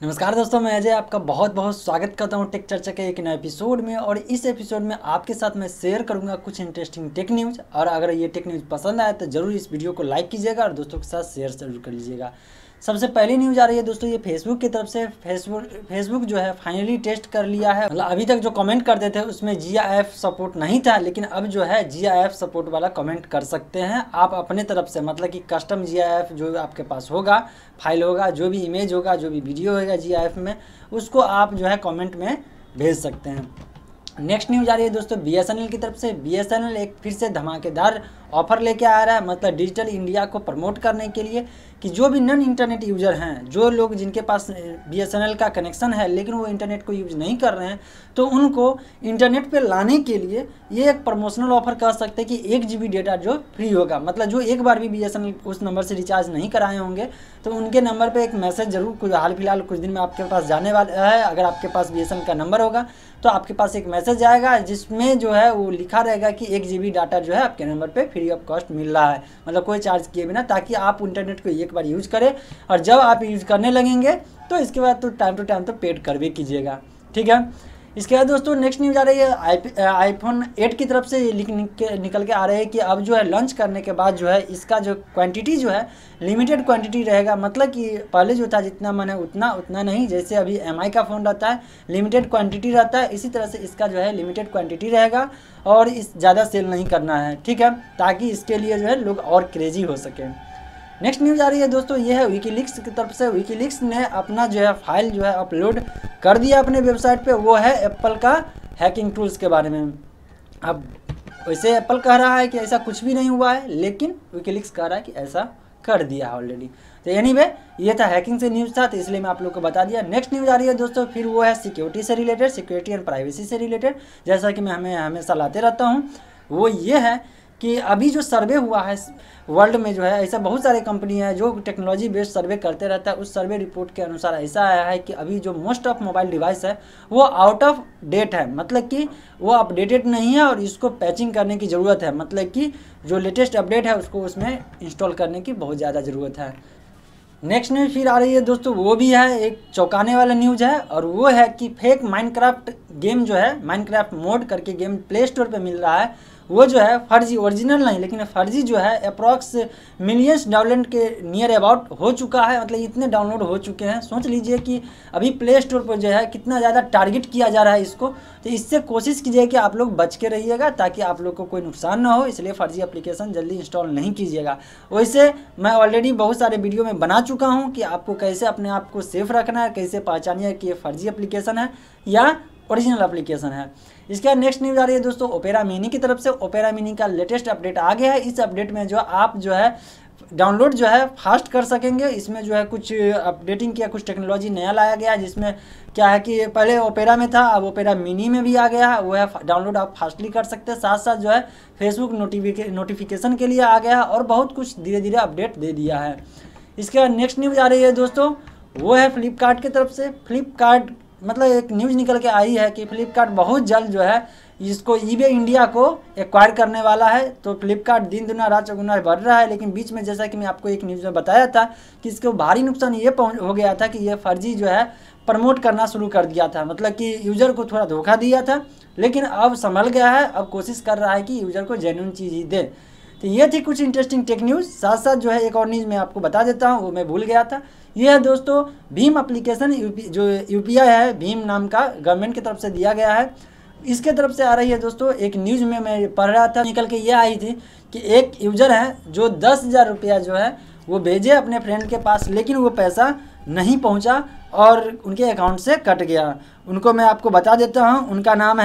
नमस्कार दोस्तों, मैं अजय आपका बहुत बहुत स्वागत करता हूं टेक चर्चा के एक नए एपिसोड में। और इस एपिसोड में आपके साथ मैं शेयर करूंगा कुछ इंटरेस्टिंग टेक न्यूज़। और अगर ये टेक न्यूज़ पसंद आए तो ज़रूर इस वीडियो को लाइक कीजिएगा और दोस्तों के साथ शेयर जरूर कर लीजिएगा। सबसे पहली न्यूज़ आ रही है दोस्तों, ये फेसबुक की तरफ से। फेसबुक जो है फाइनली टेस्ट कर लिया है। मतलब अभी तक जो कमेंट करते थे उसमें GIF सपोर्ट नहीं था, लेकिन अब जो है GIF सपोर्ट वाला कमेंट कर सकते हैं आप अपने तरफ से। मतलब कि कस्टम GIF जो आपके पास होगा, फाइल होगा, जो भी इमेज होगा, जो भी वीडियो होगा GIF में, उसको आप जो है कमेंट में भेज सकते हैं। नेक्स्ट न्यूज़ आ रही है दोस्तों BSNL की तरफ से। BSNL एक फिर से धमाकेदार ऑफर लेके आ रहा है, मतलब डिजिटल इंडिया को प्रमोट करने के लिए, कि जो भी नॉन इंटरनेट यूज़र हैं, जो लोग जिनके पास BSNL का कनेक्शन है लेकिन वो इंटरनेट को यूज़ नहीं कर रहे हैं, तो उनको इंटरनेट पे लाने के लिए ये एक प्रमोशनल ऑफर कह सकते हैं कि 1 GB डेटा जो फ्री होगा। मतलब जो एक बार भी BSNL उस नंबर से रिचार्ज नहीं कराए होंगे तो उनके नंबर पे एक मैसेज जरूर कुछ हाल फिलहाल कुछ दिन में आपके पास जाने वाला है। अगर आपके पास BSNL का नंबर होगा तो आपके पास एक मैसेज आएगा जिसमें जो है वो लिखा रहेगा कि 1 GB डाटा जो है आपके नंबर पे फ्री ऑफ कॉस्ट मिल रहा है, मतलब कोई चार्ज किए बिना, ताकि आप इंटरनेट को एक बार यूज करें। और जब आप यूज करने लगेंगे तो इसके बाद तो टाइम टू टाइम तो पेड कर भी कीजिएगा, ठीक है। इसके बाद दोस्तों नेक्स्ट न्यूज़ आ रही है iPhone 8 की तरफ से। निकल के आ रहे हैं कि अब जो है लॉन्च करने के बाद जो है इसका जो क्वांटिटी जो है लिमिटेड क्वांटिटी रहेगा। मतलब कि पहले जो था जितना मन है उतना नहीं, जैसे अभी MI का फ़ोन रहता है लिमिटेड क्वांटिटी रहता है, इसी तरह से इसका जो है लिमिटेड क्वांटिटी रहेगा और इस ज़्यादा सेल नहीं करना है, ठीक है, ताकि इसके लिए जो है लोग और क्रेजी हो सकें। नेक्स्ट न्यूज़ आ रही है दोस्तों, ये है विकीलीक्स की तरफ से। विकीलीक्स ने अपना जो है फाइल जो है अपलोड कर दिया अपने वेबसाइट पे। वो है एप्पल का हैकिंग टूल्स के बारे में। अब वैसे एप्पल कह रहा है कि ऐसा कुछ भी नहीं हुआ है, लेकिन विकीलीक्स कह रहा है कि ऐसा कर दिया है ऑलरेडी। तो एनीवे ये था हैकिंग से न्यूज़ था, तो इसलिए मैं आप लोग को बता दिया। नेक्स्ट न्यूज़ आ रही है दोस्तों, फिर वो है सिक्योरिटी से रिलेटेड, सिक्योरिटी एंड प्राइवेसी से रिलेटेड। जैसा कि मैं हमेशा लाते रहता हूँ, वो ये है कि अभी जो सर्वे हुआ है वर्ल्ड में जो है, ऐसा बहुत सारे कंपनी है जो टेक्नोलॉजी बेस्ड सर्वे करते रहता है। उस सर्वे रिपोर्ट के अनुसार ऐसा आया है कि अभी जो मोस्ट ऑफ मोबाइल डिवाइस है वो आउट ऑफ डेट है, मतलब कि वो अपडेटेड नहीं है और इसको पैचिंग करने की ज़रूरत है। मतलब कि जो लेटेस्ट अपडेट है उसको उसमें इंस्टॉल करने की बहुत ज़्यादा ज़रूरत है। नेक्स्ट न्यूज़ फिर आ रही है दोस्तों, वो भी है एक चौंकाने वाला न्यूज़ है, और वो है कि फेक माइनक्राफ्ट गेम जो है, माइनक्राफ्ट मोड करके गेम प्ले स्टोर पे मिल रहा है, वो जो है फर्जी, ओरिजिनल नहीं लेकिन फर्जी जो है, अप्रॉक्स मिलियंस डाउनलोड के नियर अबाउट हो चुका है। मतलब इतने डाउनलोड हो चुके हैं, सोच लीजिए कि अभी प्ले स्टोर पर जो है कितना ज़्यादा टारगेट किया जा रहा है इसको। तो इससे कोशिश कीजिए कि आप लोग बच के रहिएगा ताकि आप लोग को कोई नुकसान ना हो, इसलिए फर्जी एप्लीकेशन जल्दी इंस्टॉल नहीं कीजिएगा। वैसे मैं ऑलरेडी बहुत सारे वीडियो में बना चुका हूँ कि आपको कैसे अपने आप को सेफ रखना है, कैसे पहचानिए कि ये फर्जी एप्लीकेशन है या ओरिजिनल एप्लीकेशन है। इसके बाद नेक्स्ट न्यूज़ आ रही है दोस्तों ओपेरा मिनी की तरफ से। ओपेरा मिनी का लेटेस्ट अपडेट आ गया है। इस अपडेट में जो आप जो है डाउनलोड जो है फास्ट कर सकेंगे। इसमें जो है कुछ अपडेटिंग किया, कुछ टेक्नोलॉजी नया लाया गया है, जिसमें क्या है कि पहले ओपेरा में था, अब ओपेरा मिनी में भी आ गया है। वो है डाउनलोड आप फास्टली कर सकते हैं। साथ साथ जो है फेसबुक नोटिफिकेशन के लिए आ गया है और बहुत कुछ धीरे धीरे अपडेट दे दिया है। इसके बाद नेक्स्ट न्यूज़ आ रही है दोस्तों, वो है फ्लिपकार्ट की तरफ से। फ्लिपकार्ट मतलब एक न्यूज़ निकल के आई है कि फ्लिपकार्ट बहुत जल्द जो है इसको ईबे इंडिया को एक्वायर करने वाला है। तो फ्लिपकार्ट दिन दुना रात चौगुना बढ़ रहा है, लेकिन बीच में जैसा कि मैं आपको एक न्यूज़ में बताया था कि इसको भारी नुकसान ये हो गया था कि ये फर्जी जो है प्रमोट करना शुरू कर दिया था। मतलब कि यूज़र को थोड़ा धोखा दिया था, लेकिन अब संभल गया है, अब कोशिश कर रहा है कि यूज़र को जेन्युइन चीज़ ही दे। तो ये थी कुछ इंटरेस्टिंग टेक न्यूज़। साथ साथ जो है एक और न्यूज़ मैं आपको बता देता हूँ, वो मैं भूल गया था। ये है दोस्तों भीम एप्लीकेशन, जो UPI है भीम नाम का, गवर्नमेंट की तरफ से दिया गया है। इसके तरफ से आ रही है दोस्तों एक न्यूज़ में मैं पढ़ रहा था, निकल के ये आई थी कि एक यूज़र है जो 10,000 रुपया जो है वो भेजे अपने फ्रेंड के पास, लेकिन वो पैसा नहीं पहुंचा और उनके अकाउंट से कट गया। उनको मैं आपको बता देता हूं, उनका नाम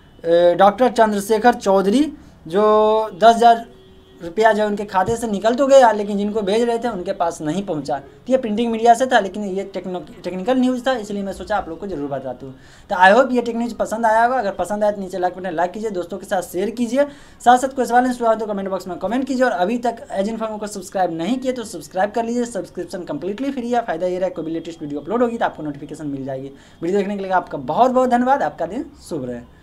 है डॉक्टर चंद्रशेखर चौधरी। जो 10,000 रुपया जो उनके खाते से निकल तो गया, लेकिन जिनको भेज रहे थे उनके पास नहीं पहुंचा। तो ये प्रिंटिंग मीडिया से था, लेकिन ये टेक्निकल न्यूज़ था, इसलिए मैं सोचा आप लोग को जरूर बता दूँ। तो आई होप ये टेक न्यूज़ पसंद आया होगा। अगर पसंद आया तो नीचे लाइक बटन लाइक कीजिए, दोस्तों के साथ शेयर कीजिए। साथ साथ कोई सवाल सुझाव तो कमेंट बॉक्स में कमेंट कीजिए। और अभी तक एज इन्फॉर्म को सब्सक्राइब नहीं किए तो सब्सक्राइब कर लीजिए। सब्सक्रिप्शन कंप्लीटली फ्री है। फायदा ये रहा कोई भी लेटेस्ट वीडियो अपलोड होगी तो आपको नोटिफिकेशन मिल जाएगी। वीडियो देखने के लिए आपका बहुत बहुत धन्यवाद। आपका दिन शुभ रहे।